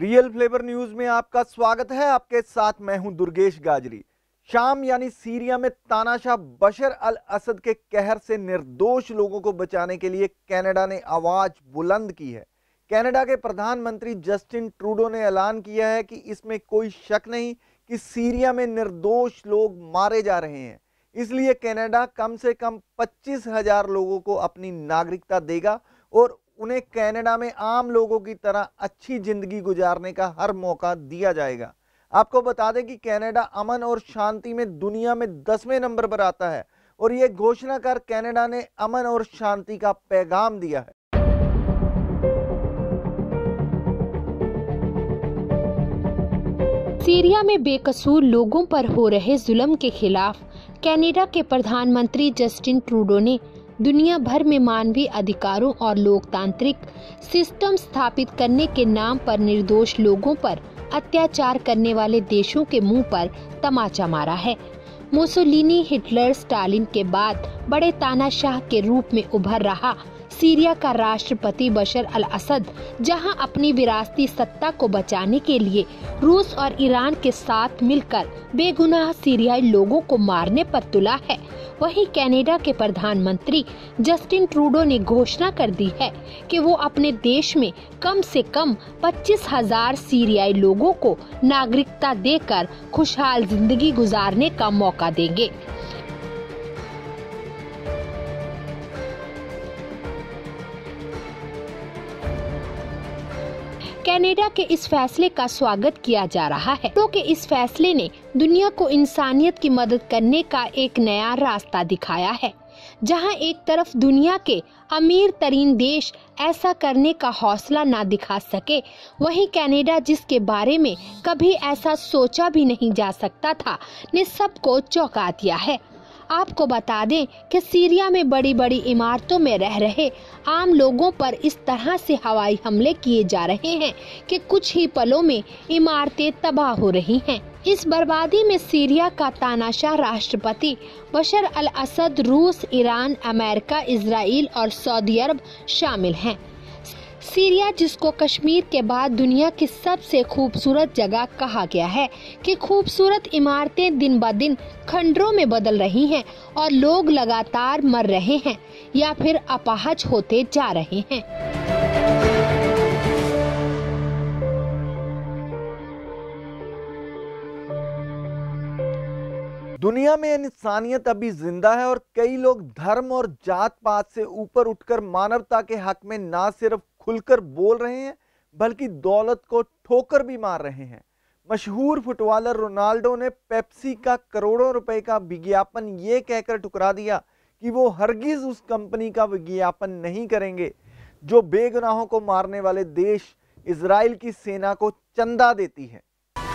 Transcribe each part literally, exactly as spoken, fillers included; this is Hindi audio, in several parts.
रियल फ्लेवर न्यूज में आपका स्वागत है। आपके साथ मैं हूं दुर्गेश गाजरी। शाम यानी सीरिया में तानाशाह बशर अल असद के कहर से निर्दोष लोगों को बचाने के लिए कनाडा ने आवाज बुलंद की है। कनाडा के प्रधानमंत्री जस्टिन ट्रूडो ने ऐलान किया है कि इसमें कोई शक नहीं कि सीरिया में निर्दोष लोग मारे जा रहे हैं, इसलिए कनाडा कम से कम पच्चीस हजार लोगों को अपनी नागरिकता देगा और उन्हें कनाडा में आम लोगों की तरह अच्छी जिंदगी गुजारने का हर मौका दिया जाएगा। आपको बता दें कि कनाडा अमन और शांति में दुनिया में दसवें नंबर पर आता है और ये घोषणा कर कनाडा ने अमन और शांति का पैगाम दिया है। सीरिया में बेकसूर लोगों पर हो रहे जुल्म के खिलाफ कनाडा के प्रधानमंत्री जस्टिन ट्रूडो ने दुनिया भर में मानवीय अधिकारों और लोकतांत्रिक सिस्टम स्थापित करने के नाम पर निर्दोष लोगों पर अत्याचार करने वाले देशों के मुंह पर तमाचा मारा है। मुसोलिनी, हिटलर, स्टालिन के बाद बड़े तानाशाह के रूप में उभर रहा सीरिया का राष्ट्रपति बशर अल असद जहां अपनी विरासती सत्ता को बचाने के लिए रूस और ईरान के साथ मिलकर बेगुनाह सीरियाई लोगों को मारने पर तुला है, वहीं कनाडा के प्रधानमंत्री जस्टिन ट्रूडो ने घोषणा कर दी है कि वो अपने देश में कम से कम पच्चीस हजार सीरियाई लोगों को नागरिकता देकर खुशहाल जिंदगी गुजारने का मौका देंगे। कनाडा के इस फैसले का स्वागत किया जा रहा है क्योंकि इस फैसले ने दुनिया को इंसानियत की मदद करने का एक नया रास्ता दिखाया है। जहां एक तरफ दुनिया के अमीर तरीन देश ऐसा करने का हौसला ना दिखा सके, वहीं कनाडा जिसके बारे में कभी ऐसा सोचा भी नहीं जा सकता था, ने सबको चौंका दिया है। आपको बता दें कि सीरिया में बड़ी बड़ी इमारतों में रह रहे आम लोगों पर इस तरह से हवाई हमले किए जा रहे हैं कि कुछ ही पलों में इमारतें तबाह हो रही हैं। इस बर्बादी में सीरिया का तानाशाह राष्ट्रपति बशर अल असद, रूस, ईरान, अमेरिका, इजराइल और सऊदी अरब शामिल हैं। सीरिया, जिसको कश्मीर के बाद दुनिया की सबसे खूबसूरत जगह कहा गया है, कि खूबसूरत इमारतें दिन ब दिन खंडरों में बदल रही हैं और लोग लगातार मर रहे हैं या फिर अपाहज होते जा रहे हैं। दुनिया में इंसानियत अभी जिंदा है और कई लोग धर्म और जात पात से ऊपर उठकर मानवता के हक में ना सिर्फ खुलकर बोल रहे हैं बल्कि दौलत को ठोकर भी मार रहे हैं। मशहूर फुटबॉलर रोनाल्डो ने पेप्सी का करोड़ों रुपए का विज्ञापन ये कहकर ठुकरा दिया कि वो हरगिज उस कंपनी का विज्ञापन नहीं करेंगे जो बेगुनाहों को मारने वाले देश इजराइल की सेना को चंदा देती है।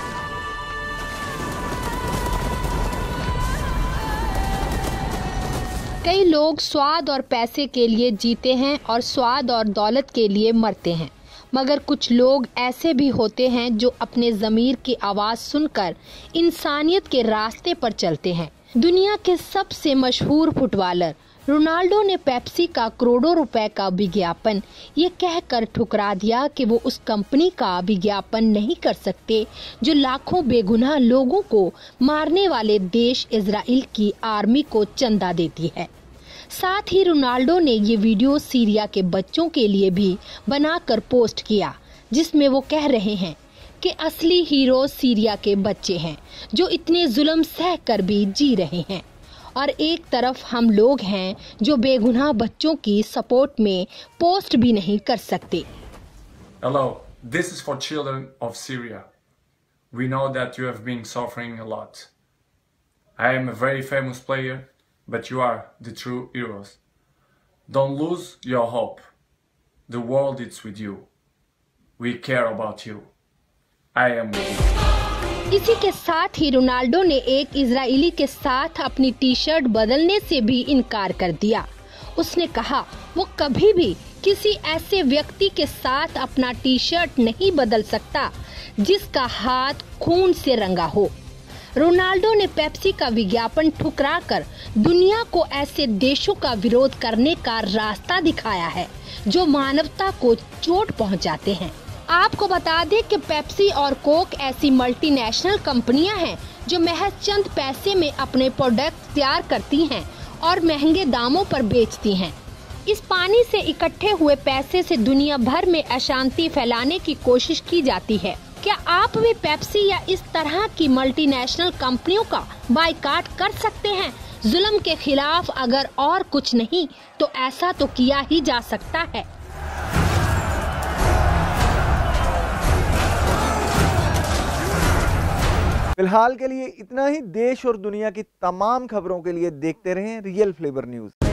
कई लोग स्वाद और पैसे के लिए जीते हैं और स्वाद और दौलत के लिए मरते हैं, मगर कुछ लोग ऐसे भी होते हैं जो अपने ज़मीर की आवाज़ सुनकर इंसानियत के रास्ते पर चलते हैं। दुनिया के सबसे मशहूर फुटबॉलर रोनाल्डो ने पेप्सी का करोड़ों रुपए का विज्ञापन ये कहकर ठुकरा दिया कि वो उस कंपनी का विज्ञापन नहीं कर सकते जो लाखों बेगुनाह लोगों को मारने वाले देश इजराइल की आर्मी को चंदा देती है। साथ ही रोनाल्डो ने ये वीडियो सीरिया के बच्चों के लिए भी बनाकर पोस्ट किया, जिसमें वो कह रहे हैं कि असली हीरो सीरिया के बच्चे हैं जो इतने जुल्म सह कर भी जी रहे हैं, और एक तरफ हम लोग हैं जो बेगुनाह बच्चों की सपोर्ट में पोस्ट भी नहीं कर सकते। Hello, this is for children of Syria. We know that you have been suffering a lot. I am a very famous player, but you are the true heroes. Don't lose your hope. The world is with you. We care about you. I am with you. इसी के साथ ही रोनाल्डो ने एक इजरायली के साथ अपनी टी शर्ट बदलने से भी इनकार कर दिया। उसने कहा वो कभी भी किसी ऐसे व्यक्ति के साथ अपना टी शर्ट नहीं बदल सकता जिसका हाथ खून से रंगा हो। रोनाल्डो ने पेप्सी का विज्ञापन ठुकरा कर दुनिया को ऐसे देशों का विरोध करने का रास्ता दिखाया है जो मानवता को चोट पहुंचाते हैं। आपको बता दें कि पेप्सी और कोक ऐसी मल्टीनेशनल कंपनियां हैं जो महज चंद पैसे में अपने प्रोडक्ट तैयार करती हैं और महंगे दामों पर बेचती हैं। इस पानी से इकट्ठे हुए पैसे से दुनिया भर में अशांति फैलाने की कोशिश की जाती है। क्या आप भी पेप्सी या इस तरह की मल्टीनेशनल कंपनियों का बायकॉट कर सकते हैं? जुल्म के खिलाफ अगर और कुछ नहीं तो ऐसा तो किया ही जा सकता है। फिलहाल के लिए इतना ही। देश और दुनिया की तमाम खबरों के लिए देखते रहें रियल फ्लेवर न्यूज।